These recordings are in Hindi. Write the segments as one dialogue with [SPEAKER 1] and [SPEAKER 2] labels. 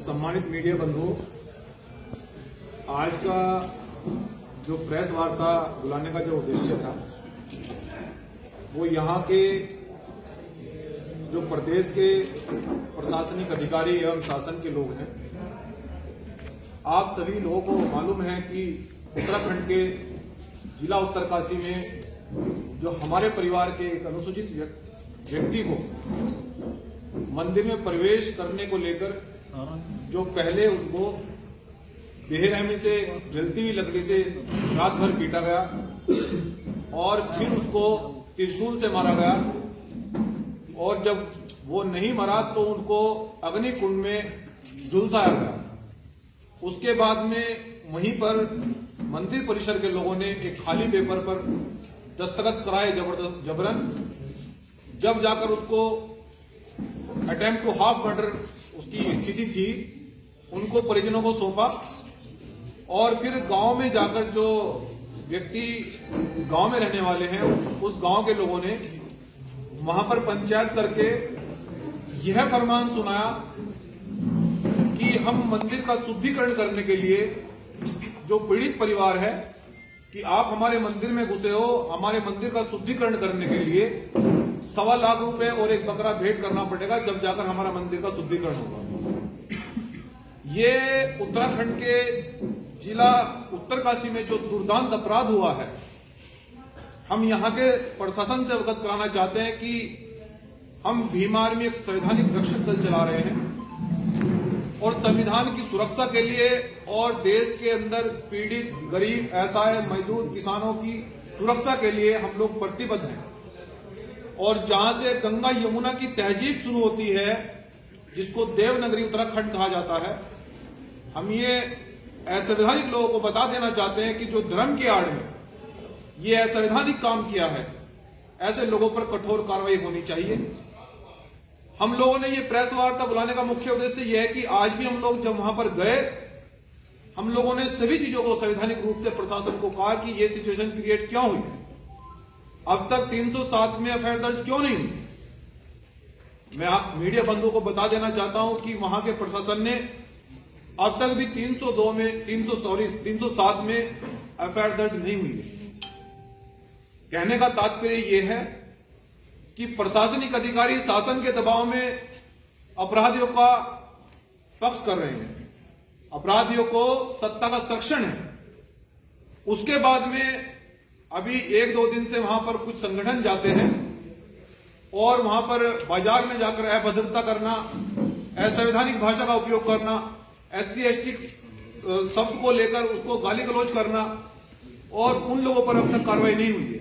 [SPEAKER 1] सम्मानित मीडिया बंधुओं, आज का जो प्रेस वार्ता बुलाने का जो उद्देश्य था वो यहाँ के जो प्रदेश के प्रशासनिक अधिकारी एवं शासन के लोग हैं। आप सभी लोगों को मालूम है कि उत्तराखंड के जिला उत्तरकाशी में जो हमारे परिवार के एक अनुसूचित व्यक्ति को मंदिर में प्रवेश करने को लेकर जो पहले उनको बेरहमी से जलती हुई लकड़ी से रात भर पीटा गया और फिर उसको त्रिशूल से मारा गया, और जब वो नहीं मरा तो उनको अग्नि कुंड में झुलसाया गया। उसके बाद में वहीं पर मंदिर परिसर के लोगों ने एक खाली पेपर पर दस्तखत कराए जबरन, जब जाकर उसको अटेम्प्ट टू हाफ मर्डर उसकी स्थिति थी, उनको परिजनों को सौंपा और फिर गांव में जाकर जो व्यक्ति गांव में रहने वाले हैं उस गांव के लोगों ने वहां पर पंचायत करके यह फरमान सुनाया कि हम मंदिर का शुद्धिकरण करने के लिए जो पीड़ित परिवार है कि आप हमारे मंदिर में घुसे हो, हमारे मंदिर का शुद्धिकरण करने के लिए 1.25 लाख रुपए और एक बकरा भेंट करना पड़ेगा, जब जाकर हमारा मंदिर का शुद्धिकरण होगा। ये उत्तराखंड के जिला उत्तरकाशी में जो दुर्दांत अपराध हुआ है, हम यहाँ के प्रशासन से अवगत कराना चाहते हैं कि हम भीम आर्मी एक संवैधानिक रक्षक दल चला रहे हैं और संविधान की सुरक्षा के लिए और देश के अंदर पीड़ित गरीब असहाय मजदूर किसानों की सुरक्षा के लिए हम लोग प्रतिबद्ध हैं। और जहां से गंगा यमुना की तहजीब शुरू होती है, जिसको देवनगरी उत्तराखंड कहा जाता है, हम ये असंवैधानिक लोगों को बता देना चाहते हैं कि जो धर्म की आड़ में ये असंवैधानिक काम किया है, ऐसे लोगों पर कठोर कार्रवाई होनी चाहिए। हम लोगों ने ये प्रेस वार्ता बुलाने का मुख्य उद्देश्य यह है कि आज भी हम लोग जब वहां पर गए, हम लोगों ने सभी चीजों को संवैधानिक रूप से प्रशासन को कहा कि ये सिचुएशन क्रिएट क्यों हुई, अब तक 307 में एफआईआर दर्ज क्यों नहीं हुई। मैं आप मीडिया बंधुओं को बता देना चाहता हूं कि वहां के प्रशासन ने अब तक भी 307 में एफआईआर दर्ज नहीं हुई है। कहने का तात्पर्य यह है कि प्रशासनिक अधिकारी शासन के दबाव में अपराधियों का पक्ष कर रहे हैं, अपराधियों को सत्ता का संरक्षण है। उसके बाद में अभी 1-2 दिन से वहां पर कुछ संगठन जाते हैं और वहां पर बाजार में जाकर अभद्रता करना, असंवैधानिक भाषा का उपयोग करना, SC/ST शब्द को लेकर उसको गाली गलौज करना, और उन लोगों पर अब तक कार्रवाई नहीं हुई है।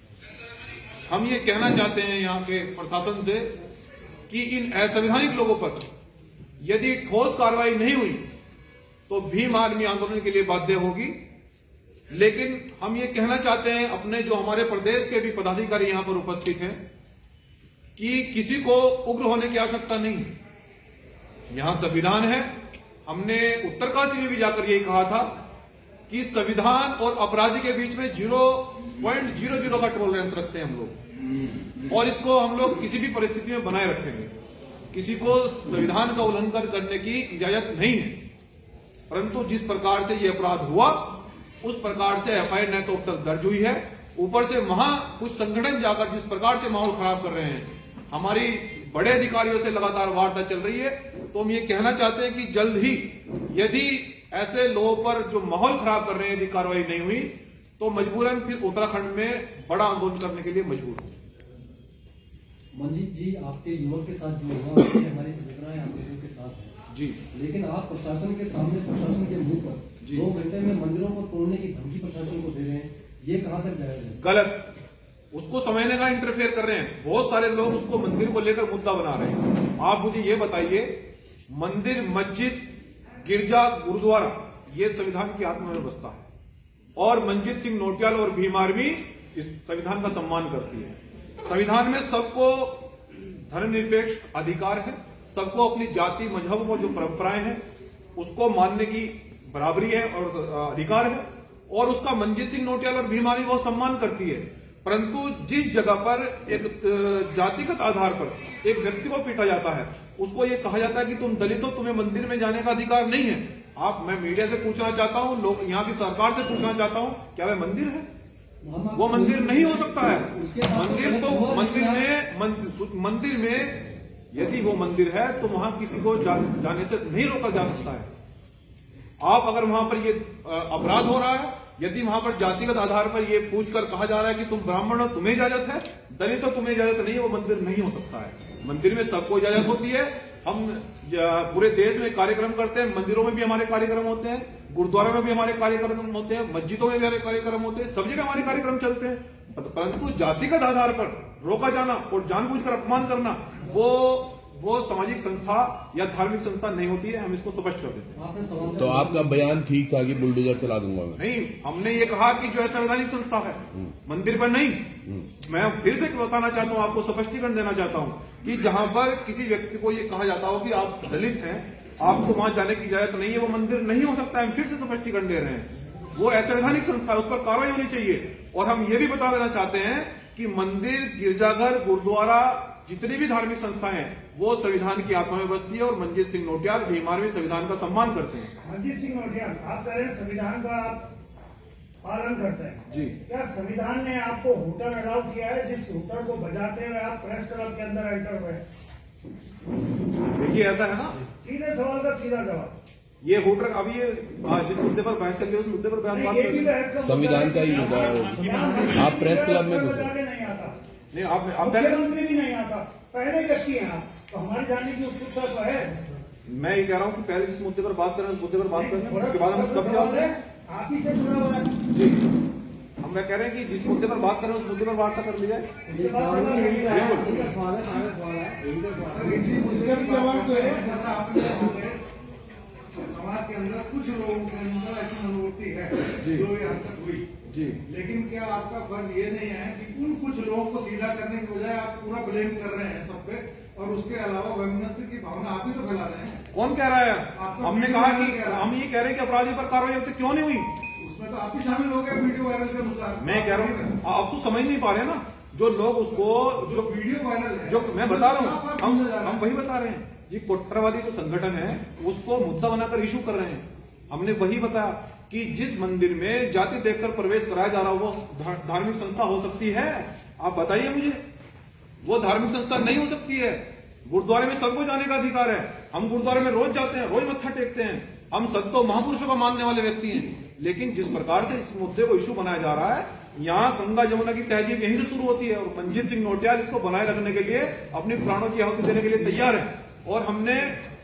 [SPEAKER 1] हम ये कहना चाहते हैं यहाँ के प्रशासन से कि इन असंवैधानिक लोगों पर यदि ठोस कार्रवाई नहीं हुई तो भीम आर्मी आंदोलन के लिए बाध्य होगी। लेकिन हम ये कहना चाहते हैं अपने जो हमारे प्रदेश के भी पदाधिकारी यहां पर उपस्थित हैं कि किसी को उग्र होने की आवश्यकता नहीं है। यहां संविधान है। हमने उत्तरकाशी में भी जाकर यही कहा था कि संविधान और अपराधी के बीच में 0.00 का टॉलरेंस रखते हैं हम लोग, और इसको हम लोग किसी भी परिस्थिति में बनाए रखेंगे। किसी को संविधान का उल्लंघन करने की इजाजत नहीं है, परंतु जिस प्रकार से यह अपराध हुआ उस प्रकार से एफआईआर न तो अब तक दर्ज हुई है, ऊपर से वहां कुछ संगठन जाकर जिस प्रकार से माहौल खराब कर रहे हैं, हमारी बड़े अधिकारियों से लगातार वार्ता चल रही है। तो हम ये कहना चाहते हैं कि जल्द ही यदि ऐसे लोगों पर जो माहौल खराब कर रहे हैं यदि कार्रवाई नहीं हुई तो मजबूरन फिर उत्तराखंड में बड़ा आंदोलन करने के लिए मजबूर हो।
[SPEAKER 2] मंजीत जी, आपके युवक के साथ जो हुआ हमारी संवेदनाएं आप लोगों के साथ है
[SPEAKER 1] जी,
[SPEAKER 2] लेकिन आप प्रशासन के सामने, प्रशासन के मुंह पर 2 घंटे में मंदिरों को तोड़ने की धमकी प्रशासन को दे रहे हैं, ये कहां तक जायज है?
[SPEAKER 1] गलत। उसको समझने का इंटरफेयर कर रहे हैं। बहुत सारे लोग उसको मंदिर को लेकर मुद्दा बना रहे हैं। आप मुझे ये बताइए, मंदिर, मस्जिद, गिरजा, गुरुद्वारा ये संविधान की आत्मा में बसता है, और मनजीत सिंह नोटियाल और भीम आर्मी इस संविधान का सम्मान करती है। संविधान में सबको धर्मनिरपेक्ष अधिकार है, सबको अपनी जाति मजहब और जो परंपराएं हैं उसको मानने की बराबरी है और अधिकार है, और उसका मनजीत सिंह नोटियाल और भीम आर्मी बहुत सम्मान करती है। परंतु जिस जगह पर एक जातिगत आधार पर एक व्यक्ति को पीटा जाता है, उसको ये कहा जाता है कि तुम दलित हो, तुम्हें मंदिर में जाने का अधिकार नहीं है। मैं मीडिया से पूछना चाहता हूं, लोग यहाँ की सरकार से पूछना चाहता हूं, क्या वह मंदिर है? वो मंदिर नहीं हो सकता है। मंदिर में यदि वो मंदिर है तो वहां किसी को जाने से नहीं रोका जा सकता है। आप अगर वहां पर ये अपराध हो रहा है, यदि वहां पर जातिगत आधार पर ये पूछकर कहा जा रहा है कि तुम ब्राह्मण हो, तुम्हें इजाजत है, दलित हो, तुम्हें इजाजत नहीं है, वो मंदिर नहीं हो सकता है। मंदिर में सबको इजाजत होती है। हम पूरे देश में कार्यक्रम करते हैं, मंदिरों में भी हमारे कार्यक्रम होते हैं, गुरुद्वारों में भी हमारे कार्यक्रम होते हैं, मस्जिदों में भी हमारे कार्यक्रम होते हैं, सब जगह हमारे कार्यक्रम चलते हैं। परंतु जातिगत आधार पर रोका जाना और जानबूझकर अपमान करना, वो सामाजिक संस्था या धार्मिक संस्था नहीं होती है। हम इसको स्पष्ट कर देते हैं।
[SPEAKER 3] तो आपका बयान ठीक था कि बुलडोजर चला दूंगा मैं?
[SPEAKER 1] नहीं, हमने ये कहा कि जो है संवैधानिक संस्था है, मंदिर पर नहीं। मैं फिर से बताना चाहता हूं, आपको स्पष्टीकरण देना चाहता हूं कि जहां पर किसी व्यक्ति को ये कहा जाता हो कि आप दलित हैं, आपको वहां जाने की इजाजत नहीं है, वो मंदिर नहीं हो सकता है। हम फिर से स्पष्टीकरण दे रहे हैं, वो असंवैधानिक संस्था है, उस पर कार्रवाई होनी चाहिए। और हम ये भी बता देना चाहते हैं कि मंदिर, गिरजाघर, गुरुद्वारा, जितनी भी धार्मिक संस्थाएं हैं, वो संविधान की आत्मा में बसती है और मंजीत सिंह नौटियाल भीमार में संविधान का सम्मान करते हैं।
[SPEAKER 4] मंजीत सिंह नौटियाल, आप कह रहे हैं संविधान का पालन करते हैं
[SPEAKER 1] जी।
[SPEAKER 4] क्या संविधान ने आपको होटल अलाउ किया है, जिस होटल को बजाते हुए आप प्रेस क्लब के अंदर एंटर हुए?
[SPEAKER 1] देखिए, ऐसा है ना,
[SPEAKER 4] सीधे सवाल का सीधा जवाब।
[SPEAKER 1] ये होटल अभी जिस मुद्दे पर बहस कर रही है, उस मुद्दे पर बात कर रही है।
[SPEAKER 3] संविधान का ही मुद्दा है। आप प्रेस क्लब में घुसे
[SPEAKER 4] नहीं आता,
[SPEAKER 1] नहीं, आप
[SPEAKER 4] मुख्यमंत्री भी नहीं आता, पहले व्यक्ति हैं आप, तो हमारी जानने की उत्सुकता तो है।
[SPEAKER 1] मैं ये कह रहा हूँ कि पहले जिस मुद्दे पर बात कर रहे हैं उस मुद्दे पर बात करें, उसके बाद हम कभी
[SPEAKER 4] आप ही से जुड़ा हुआ है
[SPEAKER 1] जी। हम मैं कह रहे हैं कि जिस मुद्दे पर बात कर रहे हैं उस मुद्दे पर वार्ता कर ली जाए।
[SPEAKER 5] समाज के अंदर कुछ लोगों के अंदर ऐसी मनोवृत्ति है जो यहाँ तक हुई
[SPEAKER 1] जी,
[SPEAKER 5] लेकिन क्या आपका फर्ज ये नहीं है कि उन कुछ लोगों को सीधा करने की बजाय आप पूरा ब्लेम कर रहे हैं सब पे, और उसके अलावा वैमनस्य की भावना आप ही तो फैला रहे हैं?
[SPEAKER 1] कौन कह रहा है? हमने कहा कि हम ये कह रहे हैं कि अपराधी पर कार्रवाई होती क्यों नहीं हुई?
[SPEAKER 5] उसमें तो आप भी शामिल हो गए वीडियो वायरल के अनुसार।
[SPEAKER 1] मैं कह रहा हूँ, आप तो समझ नहीं पा रहे ना, जो लोग उसको
[SPEAKER 5] जो वीडियो वायरल है,
[SPEAKER 1] जो मैं बता रहा हूँ, हम वही बता रहे हैं जी। कोट्टरवादी जो संगठन है उसको मुद्दा बनाकर इशू कर रहे हैं। हमने वही बताया कि जिस मंदिर में जाति देखकर प्रवेश कराया जा रहा हो वो धार्मिक संस्था हो सकती है? आप बताइए मुझे। वो धार्मिक संस्था नहीं हो सकती है। गुरुद्वारे में सबको जाने का अधिकार है। हम गुरुद्वारे में रोज जाते हैं, रोज मत्था टेकते हैं। हम संतों महापुरुषों को मानने वाले व्यक्ति हैं। लेकिन जिस प्रकार से इस मुद्दे को इशू बनाया जा रहा है, यहाँ गंगा जमुना की तहजीब यहीं से शुरू होती है और मंजीत सिंह नौटियाल इसको बनाए रखने के लिए अपनी प्राणों की आहुति देने के लिए तैयार है। और हमने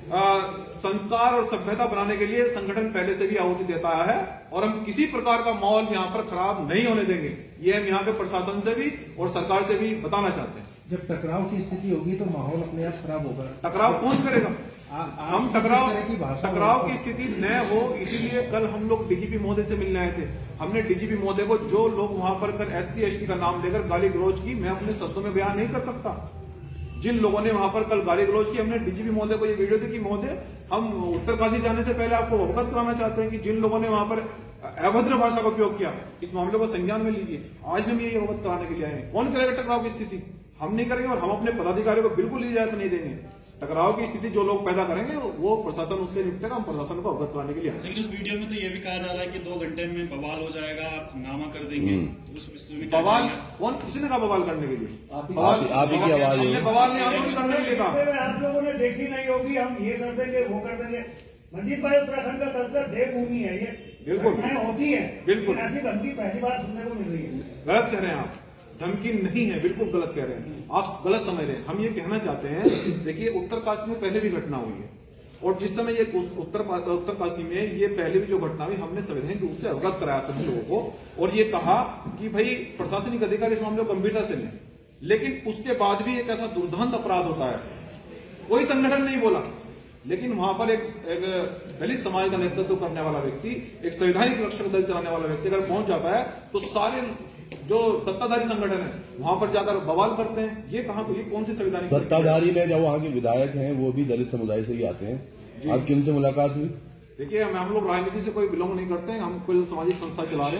[SPEAKER 1] संस्कार और सभ्यता बनाने के लिए संगठन पहले से भी आहुति देता है और हम किसी प्रकार का माहौल यहाँ पर खराब नहीं होने देंगे। ये हम यहाँ के प्रशासन से भी और सरकार से भी बताना चाहते हैं।
[SPEAKER 6] जब टकराव की स्थिति होगी तो माहौल अपने आप खराब होगा।
[SPEAKER 1] टकराव कौन करेगा? हम टकराव की स्थिति न हो, इसीलिए कल हम लोग डीजीपी महोदय से मिलने आए थे। हमने डीजीपी महोदय को जो लोग वहां पर कल SC ST का नाम लेकर गाली गलौज की, मैं अपने शब्दों में बयान नहीं कर सकता। जिन लोगों ने वहां पर कल गाली गलौज की, हमने डीजीपी महोदय को ये वीडियो दी कि महोदय, हम उत्तरकाशी जाने से पहले आपको अवगत कराना चाहते हैं कि जिन लोगों ने वहां पर अभद्र भाषा का उपयोग किया, इस मामले को संज्ञान में लीजिए। आज हम यही अवगत कराने के लिए आए हैं। कौन करेगा टकराव की स्थिति? हम नहीं करेंगे और हम अपने पदाधिकारियों को बिल्कुल इजाजत नहीं देंगे। टकराव की स्थिति जो लोग पैदा करेंगे वो प्रशासन उससे निपटेगा। हम प्रशासन को अवगत कराने के लिए।
[SPEAKER 7] लेकिन उस वीडियो में तो ये भी कहा जा रहा है कि 2 घंटे में बवाल हो जाएगा, आप हंगामा कर देंगे।
[SPEAKER 1] बवाल कौन? किसी ने कहा बवाल करने के लिए?
[SPEAKER 3] आप ही की आवाज है।
[SPEAKER 1] बवाल नहीं आंदोलन करने के लिए कहा।
[SPEAKER 4] आप लोगों ने देखी नहीं होगी, हम ये कर देंगे वो कर देंगे। मंजीत भाई, उत्तराखंड का कल्चर देवभूमि है, ये
[SPEAKER 1] बिल्कुल
[SPEAKER 4] होती है,
[SPEAKER 1] बिल्कुल
[SPEAKER 4] ऐसी धमकी पहली बार सुनने को मिल रही है।
[SPEAKER 1] गलत कह रहे हैं आप, धमकी नहीं है, बिल्कुल गलत कह रहे हैं आप, गलत समझ रहे हैं। हम ये कहना चाहते हैं, देखिए उत्तरकाशी में पहले भी घटना हुई है और जिस समय ये उत्तरकाशी में ये पहले भी जो घटना हुई, हमने संवैधानिक रूप से अवगत कराया सभी लोगों को और ये कहा कि भाई प्रशासनिक अधिकारी इस मामले को गंभीरता से लें। लेकिन उसके बाद भी एक ऐसा दुर्दांत अपराध होता है, कोई संगठन नहीं बोला, लेकिन वहां पर एक दलित समाज का नेतृत्व करने वाला व्यक्ति, एक संवैधानिक रक्षक दल चलाने वाला व्यक्ति अगर पहुंच जाता है तो सारे जो सत्ताधारी संगठन है वहां पर जाकर बवाल करते हैं। ये कहां को, ये कौन सी संवैधानिक?
[SPEAKER 3] सत्ताधारी में जब वहां के विधायक हैं वो भी दलित समुदाय से ही आते हैं। आपकी उनसे मुलाकात हुई?
[SPEAKER 1] देखिए, हम लोग राजनीति से कोई बिलोंग नहीं करते हैं। हम कुल सामाजिक संस्था चला रहे हैं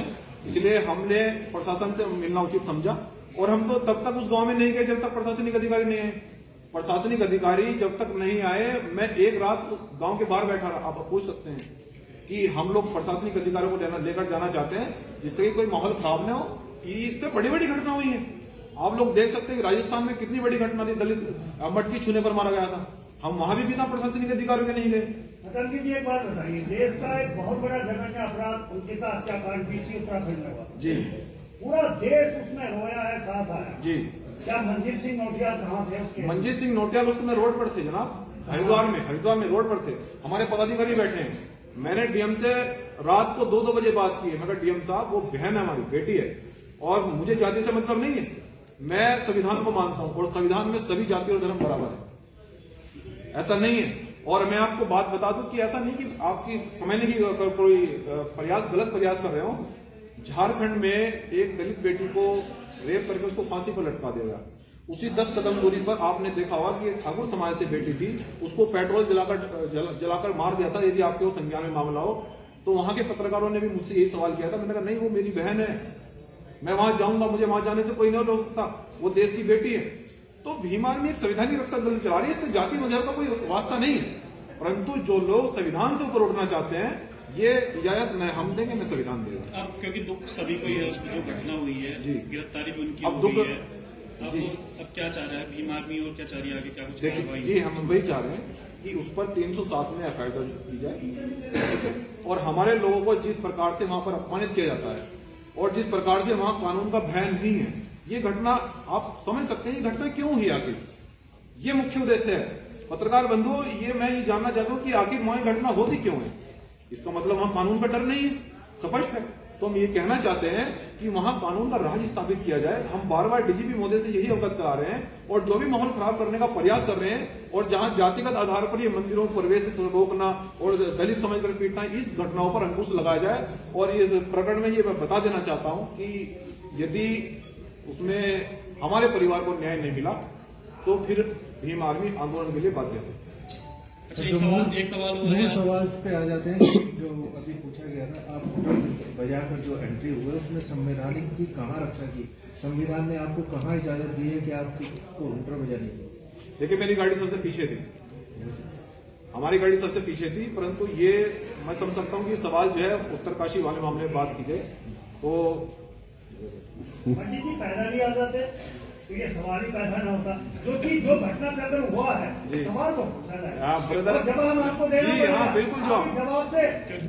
[SPEAKER 1] इसलिए हमने प्रशासन से मिलना उचित समझा और हम तो तब तक उस गांव में नहीं गए जब तक प्रशासनिक अधिकारी नहीं आए। प्रशासनिक अधिकारी जब तक नहीं आए, मैं एक रात गांव के बाहर बैठा रहा। आप पूछ सकते हैं कि हम लोग प्रशासनिक अधिकारियों को लेकर जाना चाहते हैं जिससे कि कोई माहौल खराब न हो। इससे बड़ी बड़ी घटना हुई है। आप लोग देख सकते हैं कि राजस्थान में कितनी बड़ी घटना थी, दलित मटकी छूने पर मारा गया था। हम वहां भी बिना प्रशासनिक अधिकारियों के नहीं गए।
[SPEAKER 4] अटल जी एक बात बताइए, देश का एक बहुत बड़ा जघन्य अपराध उनका हत्याकांड BC उत्तराखंड में हुआ जी, पूरा देश उसमें रोया है, साथ आया जी। क्या मंजीत सिंह नोटियाल कहाँ थे उसके? मंजीत सिंह नोटियाल उस समय रोड पर थे जनाब, हरिद्वार में रोड पर थे। हमारे पदाधिकारी बैठे हैं। मैंने डीएम से रात को 2-2 बजे बात की है। मैं कहा डीएम साहब, वो बहन है, हमारी बेटी है और मुझे जाति से मतलब नहीं है। मैं संविधान को मानता हूं और संविधान में सभी जाति और धर्म बराबर है, ऐसा नहीं है। और मैं आपको बात बता दूं कि ऐसा नहीं कि आपकी समझने की कोई गलत प्रयास कर रहे हो। झारखंड में एक दलित बेटी को रेप करके उसको फांसी पर लटका दिया गया। उसी 10 कदम दूरी पर आपने देखा होगा कि ठाकुर समाज से बेटी थी, उसको पेट्रोल जलाकर मार दिया था। यदि आपके वो संज्ञान में मामला हो तो वहां के पत्रकारों ने भी मुझसे यही सवाल किया था। मैंने कहा नहीं, वो मेरी बहन है, मैं वहां जाऊंगा, मुझे वहां जाने से कोई नहीं रोक सकता, वो देश की बेटी है। तो भीम आर्मी एक संवैधानिक रक्षा दल चला रही है, इससे जाति मजहब का कोई वास्ता नहीं है। परंतु जो लोग संविधान से ऊपर उठना चाहते हैं, ये इजाजत न हम देंगे, मैं संविधान देगा।
[SPEAKER 7] अब क्योंकि दुख सभी को है, उसमें जो घटना हुई है जी, गिरफ्तारी भी उनकी
[SPEAKER 1] अब दुख
[SPEAKER 7] है, अब क्या चाह रहा है भीम आर्मी और क्या चाह रही है आगे, क्या कुछ
[SPEAKER 1] देखिए जी, हम वही चाह रहे हैं कि उस पर 307 में FIR दर्ज की जाए और हमारे लोगों को जिस प्रकार से वहां पर अपमानित किया जाता है और जिस प्रकार से वहां कानून का भय नहीं है, ये घटना आप समझ सकते हैं ये घटना क्यों हुई आखिर। ये मुख्य उद्देश्य है। पत्रकार बंधुओं, ये मैं ये जानना चाहता हूं कि आखिर वहां घटना होती क्यों है। इसका मतलब वहां कानून का डर नहीं है, स्पष्ट है। तो हम ये कहना चाहते हैं कि वहां कानून का राज स्थापित किया जाए। हम बार बार DGP महोदय से यही अवगत करा रहे हैं और जो भी माहौल खराब करने का प्रयास कर रहे हैं और जहां जातिगत आधार पर ये मंदिरों को प्रवेश से रोकना और दलित समझकर पीटना, इस घटनाओं पर अंकुश लगाया जाए। और इस प्रकरण में ये मैं बता देना चाहता हूं कि यदि उसमें हमारे परिवार को न्याय नहीं मिला तो फिर भीम आर्मी आंदोलन के लिए बाध्य है।
[SPEAKER 7] एक सवाल
[SPEAKER 6] मूल सवाल पे आ जाते हैं। जो अभी पूछा गया था, आप होटल बजाकर जो एंट्री हुए उसमें संवैधानिक की कहाँ रक्षा की? संविधान ने आपको कहाँ इजाजत दी है कि आपको होटल बजाने की?
[SPEAKER 1] देखिए, मेरी गाड़ी सबसे पीछे थी, हमारी गाड़ी सबसे पीछे थी। परंतु ये मैं समझ सकता हूँ कि सवाल जो है उत्तरकाशी वाले मामले में बात की जाए तो
[SPEAKER 4] जी पैदल ही आ जाते तो ये सवाल ही पैदा न होता। जो घटनाचक्र हुआ है, सवाल तो पूछा जाए, जवाब हम आपको देना पड़ेगा।
[SPEAKER 1] बिल्कुल
[SPEAKER 4] जवाब से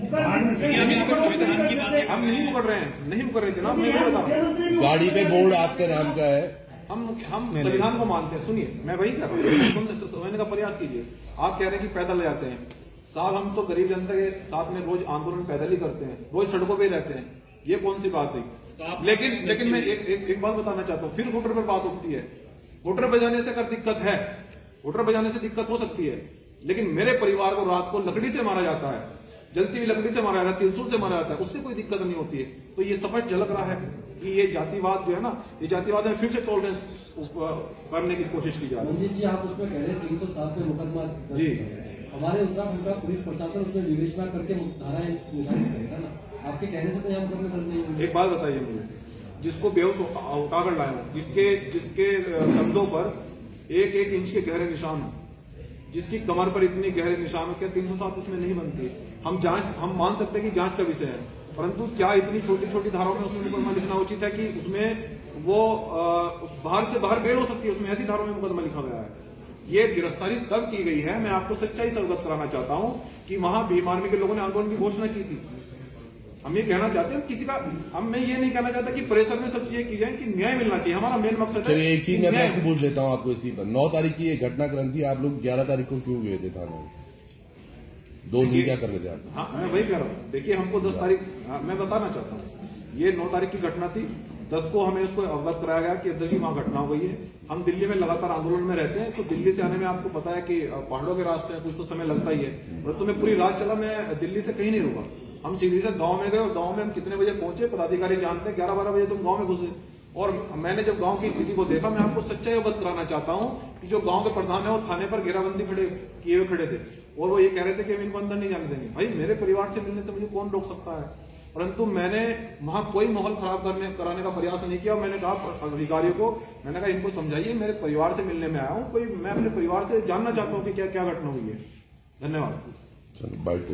[SPEAKER 1] हम नहीं मुकर रहे हैं, नहीं मुकर रहे जनाब, मैं बता।
[SPEAKER 3] गाड़ी पे बोर्ड आपके नाम का है।
[SPEAKER 1] हम संविधान को मानते हैं। सुनिए, मैं वही कर रहा हूँ, समझने का प्रयास कीजिए। आप कह रहे हैं कि पैदल ले जाते हैं साहब, हम तो गरीब जनता के साथ में रोज आंदोलन पैदल ही करते हैं, रोज सड़कों पे रहते हैं, ये कौन सी बात है। लेकिन मैं एक बात बताना चाहता हूँ, फिर वोटर पर बात उठती है। वोटर बजाने से अगर दिक्कत है, वोटर बजाने से दिक्कत हो सकती है, लेकिन मेरे परिवार को रात को लकड़ी से मारा जाता है, जलती हुई लकड़ी से मारा जाता है, त्रिशूल से मारा जाता है, उससे कोई दिक्कत नहीं होती है। तो ये स्पष्ट झलक रहा है कि ये जातिवाद जो है ना, ये जातिवाद में फिर से टॉलरेंस करने की कोशिश की जा रही है।
[SPEAKER 2] मंजीत जी, आप उसमें कह रहे हैं 307 में मुकदमा जी, हमारे उत्तराखंड का पुलिस प्रशासन उसमें विवेचना करके धाराएं निर्धारित करेगा ना, आपके कहने से तो यहाँ मुकदमे दर्ज नहीं होंगे।
[SPEAKER 1] एक बात बताइए मुझे, जिसको बेहोश उठाकर लाया, जिसके कंधों पर 1-1 इंच के गहरे निशान हो, जिसकी कमर पर इतनी गहरे निशान हो, क्या 307 उसमें नहीं बनती? हम मान सकते हैं कि जांच का विषय है, परंतु क्या इतनी छोटी छोटी धाराओं में उसमें मुकदमा लिखना उचित है कि उसमें वो बाहर से बाहर बेल हो सकती है? उसमें ऐसी धाराओं में मुकदमा लिखा गया है। ये गिरफ्तारी तब की गई है, मैं आपको सच्चाई से अवगत कराना चाहता हूं कि वहां भीम आर्मी के लोगों ने आंदोलन की घोषणा की थी। हम ये कहना चाहते हैं किसी का, मैं ये नहीं कहना चाहता कि प्रेशर में सब चीजें की जाए, कि न्याय मिलना चाहिए, हमारा मेन मकसद है।
[SPEAKER 3] चलिए एक ही मैं प्रश्न पूछ लेता हूँ आपको इसी पर। 9 तारीख की ये घटनाक्रम थी, आप लोग 11 तारीख को क्यों गए थे थाने? 2 दिन क्या कर रहे थे आप?
[SPEAKER 1] हाँ, मैं वही कह रहा हूँ। देखिए, हमको 10 तारीख, मैं बताना चाहता हूँ, ये 9 तारीख की घटना थी। 10 को हमें उसको अवगत कराया गया कि अध्यक्ष जी वहां घटना हो गई है। हम दिल्ली में लगातार आंदोलन में रहते हैं, तो दिल्ली से आने में आपको पता है कि पहाड़ों के रास्ते हैं, कुछ तो समय लगता ही है। परंतु मैं पूरी रात चला, मैं दिल्ली से कहीं नहीं रुका। हम सीधे से गांव में गए और गांव में हम कितने बजे पहुंचे पदाधिकारी जानते हैं, 11-12 बजे तुम गांव में घुसे। और मैंने जब गांव की स्थिति को देखा, मैं आपको सच्चाई अवगत कराना चाहता हूं कि जो गांव के प्रधान है वो थाने पर घेराबंदी किए हुए खड़े थे और वो ये कह रहे थे कि हम इनको अंदर नहीं जाने देंगे। भाई, मेरे परिवार से मिलने से मुझे कौन रोक सकता है? परंतु मैंने वहां कोई माहौल खराब कराने का प्रयास नहीं किया। मैंने कहा अधिकारियों को, मैंने कहा इनको समझाइए, मेरे परिवार से मिलने में आया हूं, मैं अपने परिवार से जानना चाहता हूं कि क्या क्या घटना हुई है। धन्यवाद।